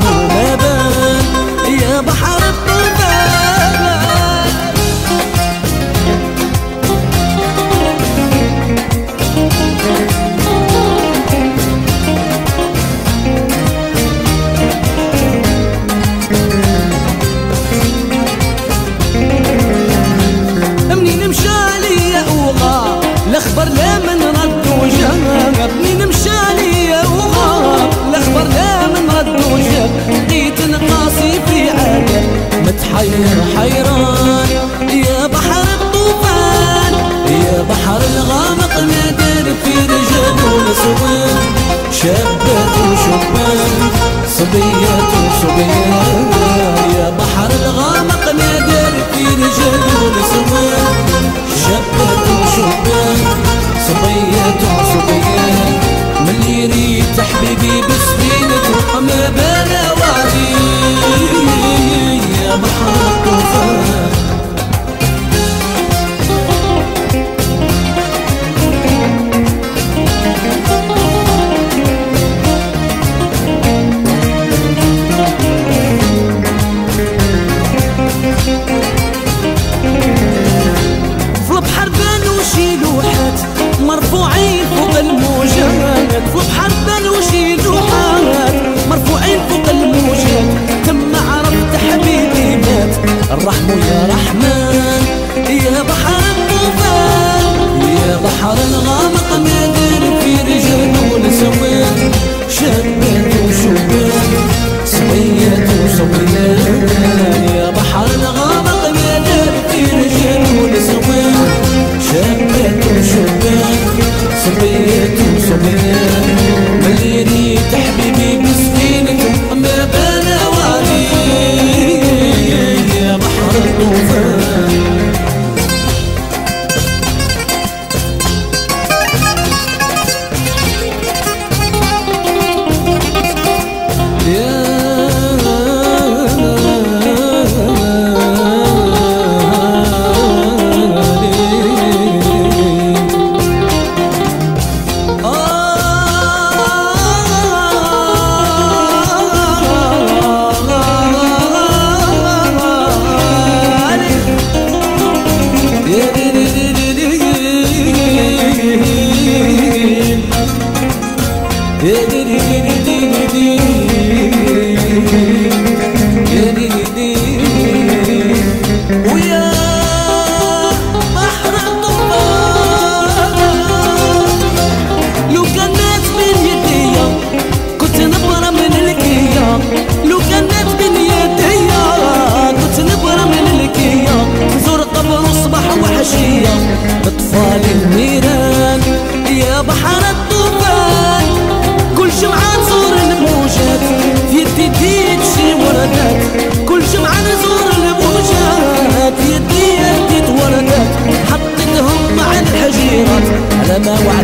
ما بان يا بحر الطوفان. منين مشالي وغاب الاخبار لا من رد وجاب، منين مشالي وغاب الاخبار لا من رد وجاب، لقيت نقاصي في عالم متحير حيران يا بحر الطوفان. يا بحر الغامق نادر في رجال ونسوان، شابات وشبان صبيات وصبيان. يا بحر الغامق نادر في رجال ونسوان، شابات وشبان صبيات وصبيان. من يريد حبيبي بسفينته ما بلا وعدي يا بحر الطوفان. في البحر بانوا شي لوحات مرفوعين فوق الموجات، في البحر بانوا شي لوحات مرفوعين فوق الموجات. تم عرفت حبيبي مات الرحم يا رحمن يا بحر الطوفان. يا بحر الغامق نادر في رجال ونسوان، شابات وشبان صبيات وصبيان. يا بحر الغامق نادر في رجال ونسوان، شابات وشبان صبيات وصبيان. من يريد حبيبي بسفينته ما بلا وعدي يا بحر الطوفان. ويا بحر الطوفان لو كانت بين يديا كنت نبرة من الكيا، لو كانت بين يديا كنت نبرة من الكيا. نزور قبر الصباح وحشية بطفال النيران يا بحر الطوفان. كل جمعة نزور الموجات في يدي ديت شي وردات، كل جمعة نزور الموجات في يدي ديت وردات. حطيتهم مع الحجيرات على ما وعد